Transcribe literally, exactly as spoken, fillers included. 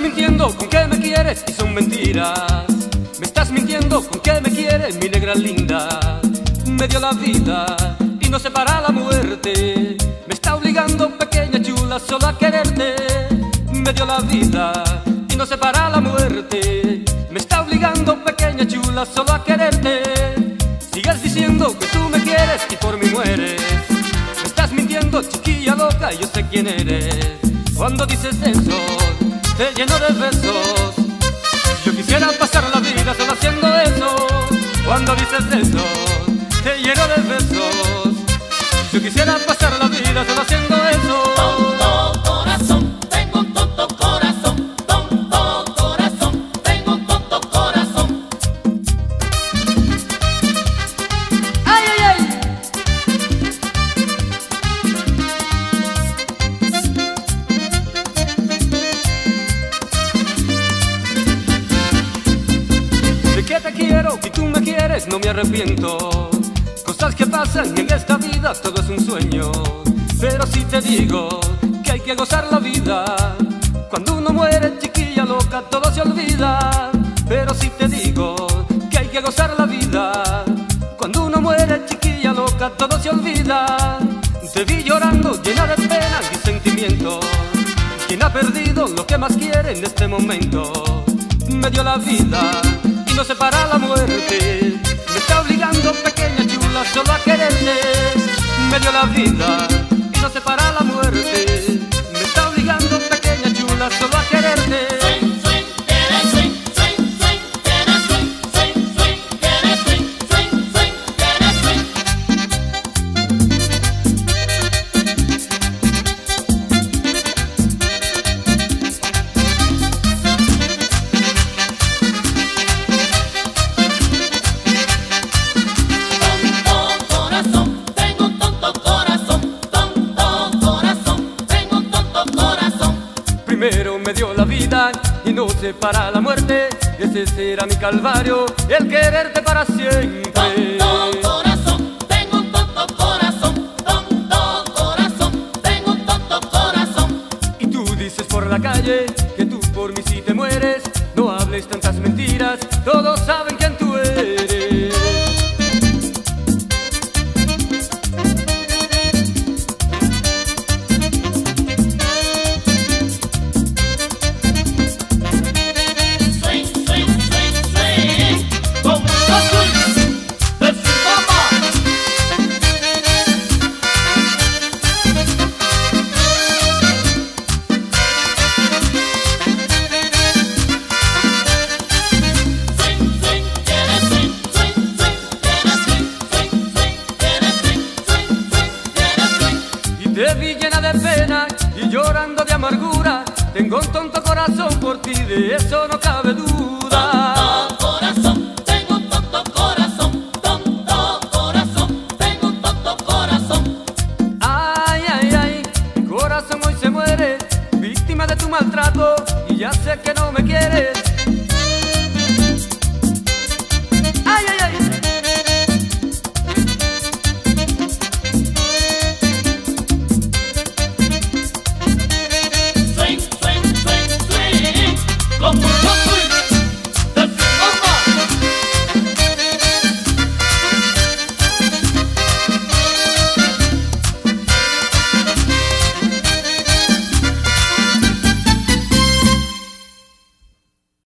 mintiendo con que me quieres y son mentiras. Me estás mintiendo con que me quieres, mi negra linda. Me dio la vida y no separa la muerte. Me está obligando, pequeña chula, solo a quererte. Me dio la vida y no separa la muerte. Me está obligando, pequeña chula, solo a quererte. Sigues diciendo que tú me quieres y por mí mueres. Me estás mintiendo, chiquilla loca, yo sé quién eres. Cuando dices eso, te lleno de besos. Yo quisiera pasar la vida solo haciendo eso. Cuando dices eso, te lleno de besos. Yo quisiera pasar la vida solo haciendo eso. Tonto corazón, tengo un tonto corazón. Tonto corazón, tengo un tonto corazón. ¡Ay, ay, ay! De que te quiero y tú me quieres, no me arrepiento. Cosas que pasan en esta vida, todo es un sueño. Pero si te digo que hay que gozar la vida. Cuando uno muere, chiquilla loca, todo se olvida. Pero si te digo que hay que gozar la vida. Cuando uno muere, chiquilla loca, todo se olvida. Te vi llorando, llena de pena y sentimientos. Quien ha perdido lo que más quiere en este momento. Me dio la vida y no separa la muerte. Me está obligando, pequeña chula, solo a quererte. Me dio la vida y no separa la muerte. Me está obligando, pequeña chula, solo a quererte. Swing, swing, quiere swing, swing, swing, quiere swing, swing, swing, quiere swing, swing, swing, quiere swing. Tonto corazón, tengo un tonto corazón. Tonto corazón, tengo un tonto corazón. Primero me dio la vida y no separa la muerte. Ese será mi calvario, el quererte para siempre. Tonto corazón, tengo un tonto corazón. Tonto corazón, tengo un tonto corazón. Y tú dices por la calle que tú por mí si te mueres. No hables tantas mentiras, todos saben quién tú eres. Swing, swing, swing, swing. Con mucho swing, de su mamá. Swing, swing, quiere swing, swing, swing, quiere swing, swing, swing, quiere swing, swing, swing, quiere swing. Y te vi llena de pena y llorando de amargura. Tengo un tonto corazón por ti, de eso no cabe duda. Tonto corazón, tengo un tonto corazón. Tonto corazón, tengo un tonto corazón. Ay, ay, ay, mi corazón hoy se muere, víctima de tu maltrato. Y ya sé que no me quieres,